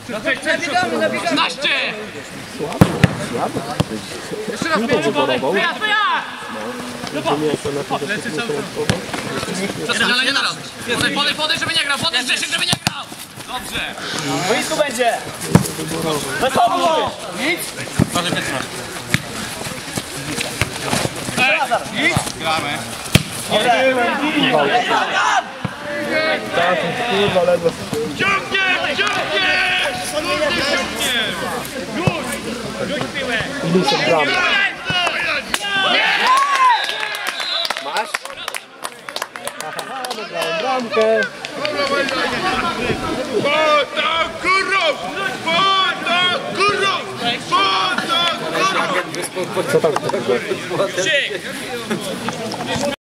Nabiegamy! 15! Słabo. Jeszcze raz Piłką wyborował. wyjazd! Nie teraz! Podej, żeby nie grał! Podej, Grzesiek, żeby nie grał! Dobrze! W boisku będzie! Wesoło! Nic! Nic! Gramy! Kurwa, ledwo. Ciągnie! Ilu są bramy? Masz? Wygrałem bramkę. Co tam?